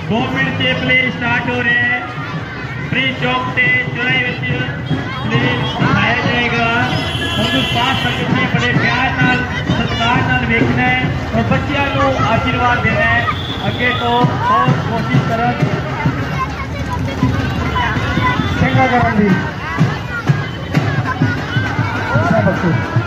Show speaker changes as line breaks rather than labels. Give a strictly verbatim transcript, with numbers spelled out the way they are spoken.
दो मिनट से play start हो रहे हैं। फ्री चौक से चौराहे विच प्ले दिखाया जाएगा। हम पास सकते बड़े प्यार नाल सत्कार नाल वेखना है और बच्चों को आशीर्वाद देना है। अगे तो और कोशिश करन चंगा करन दी बच्चों।